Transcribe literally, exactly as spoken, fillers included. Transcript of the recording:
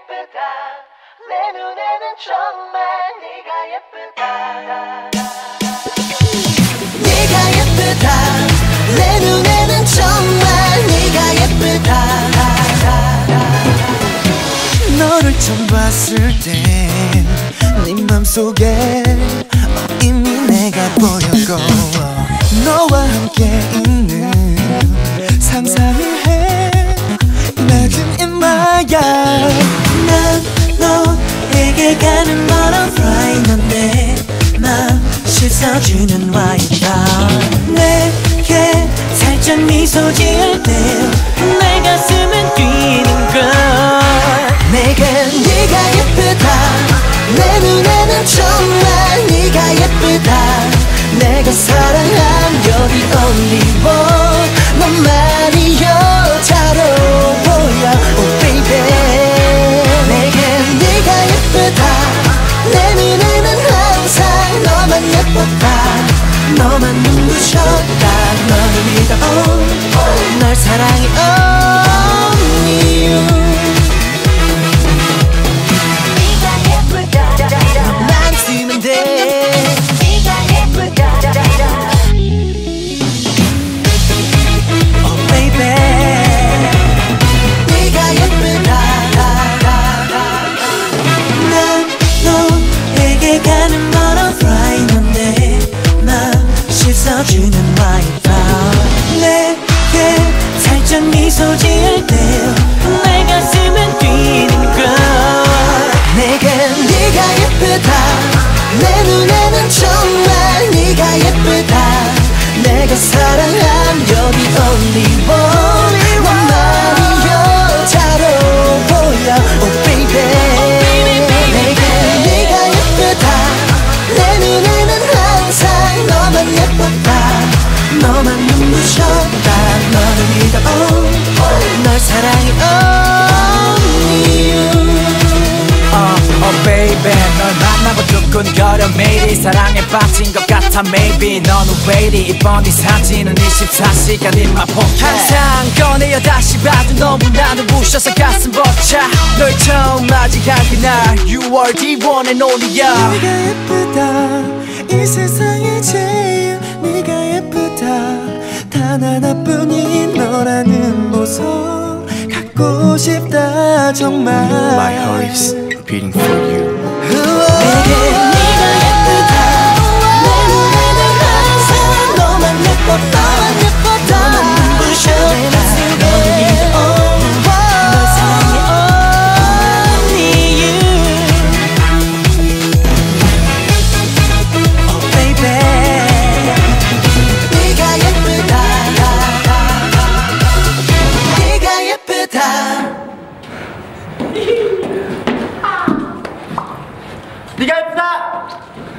예쁘다 내 눈에는 정말 네가 예쁘다 네가 예쁘다 내 눈에는 정말 네가 예쁘다 너를 처음 봤을 땐 네 맘속에 이미 내가 보였고 너와 함께 있는 상상을 해 낮은 인마야 난 너에게 가는 멀어 fly 넌 내 맘 씻어주는 와인밤 내게 살짝 미소 지을 때 내 가슴은 뛰는 걸 내겐 네가 예쁘다 내 눈에는 정말 네가 예쁘다 내가 사랑한 You're the only one 너만이 여자로 보여 Oh baby 내겐 네가 예쁘다 내 눈에는 항상 너만 예뻤다 너만 눈부셨다 너를 믿어 oh, 널 사랑해 only you 주는 와인밤 내게 살짝 미소 지을 때 내 가슴은 뛰는 걸 내겐 네가 예쁘다 내 눈에는 정말 네가 예쁘다 내가 사랑한 You're the only one 너만이 여자로 보여 Oh baby 내겐 네가 예쁘다 내 눈에는 항상 너만 예뻤다 너만 눈부셨다 너를 믿어 oh, 널 사랑해 only you uh, Oh baby 널 만나고 두근거려 매일이 사랑에 빠진 것 같아 maybe 너는 왜 이리 이번 이 사진은 이십사 시간 in my pocket 항상 꺼내어 다시 봐도 너무나 눈부셔서 가슴 벅차 널 처음 맞이한 그날 You are the one and only yeah 네가 예쁘다 이 세상에 제일 네가 예쁘다 단 하나뿐인 너라는 보석 갖고 싶다 정말 My heart is beating for you 내게 네가 예쁘다 내 눈에는 항상 너만 예뻤다 너만 눈부셨다 너를 믿어 널 사랑해 only you Oh baby 네가 예쁘다 네가 예쁘다 네가 예쁘다